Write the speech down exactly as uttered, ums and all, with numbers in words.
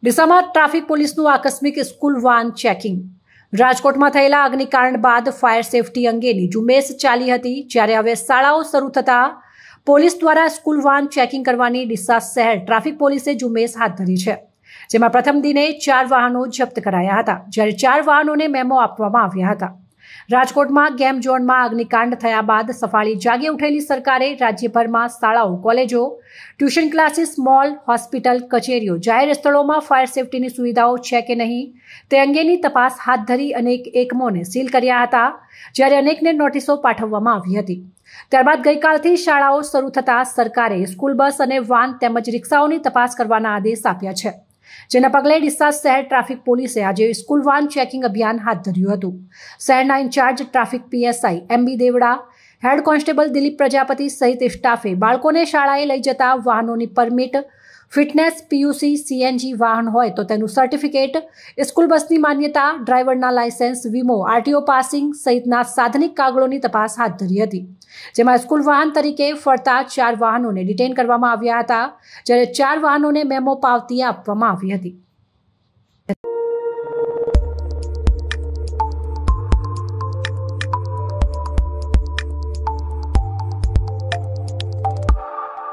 ડીસામાં traffic પોલીસનું આકસ્મિક school van checking. રાજકોટમાં થયેલા અગ્નિકાંડ બાદ ફાયર સેફટી અંગેની ઝુંબેશ ચાલી હતી, જ્યારે હવે શાળાઓ શરૂ થતાં પોલીસ દ્વારા સ્કૂલ વાન ચેકિંગ કરવાની ડીસા શહેર ટ્રાફિક પોલીસે ઝુંબેશ હાથ ધરી છે, જેમાં પ્રથમ દિને ચાર વાહનો જપ્ત કરાયા હતા, જ્યારે ચાર વાહનોને મેમો આપવામાં આવ્યા હતા। રાજકોટમાં ગેમ ઝોનમાં અગ્નિકાંડ થયા બાદ સફાળી જાગી ઉઠેલી સરકારે રાજ્યભરમાં શાળાઓ, કોલેજો, ટ્યુશન ક્લાસીસ, મોલ, હોસ્પિટલ, કચેરીઓ, જાહેર સ્થળોમાં ફાયર સેફટીની સુવિધાઓ છે કે નહીં તે અંગેની તપાસ હાથ ધરી અનેક એકમોને સીલ કર્યા હતા, જ્યારે અનેકને નોટિસો પાઠવવામાં આવી હતી। ત્યારબાદ ગઈકાલથી શાળાઓ શરૂ થતાં સરકારે સ્કૂલ બસ અને વાન તેમજ રિક્ષાઓની તપાસ કરવાના આદેશ આપ્યા છે, જેના પગલે ડીસા શહેર ટ્રાફિક પોલીસે આજે સ્કૂલ વાન ચેકિંગ અભિયાન હાથ ધર્યું હતું। શહેરના in charge traffic PSI M B Devda, head constable Dilip Prajapati સહિત સ્ટાફે બાળકોને શાળાએ લઈ જતા વાહનોની પરમિટ, ફિટનેસ, પીયુસી, સીએનજી વાહન હોય તો તેનું સર્ટિફિકેટ, સ્કૂલ બસની માન્યતા, ડ્રાઈવરના લાયસન્સ, વીમો, આરટીઓ પાસિંગ સહિતના સાધનિક કાગળોની તપાસ હાથ ધરી હતી, જેમાં સ્કૂલ વાહન તરીકે ફરતા ચાર વાહનોને ડિટેન કરવામાં આવ્યા હતા, જ્યારે ચાર વાહનોને મેમો પાવતી આપવામાં આવી હતી।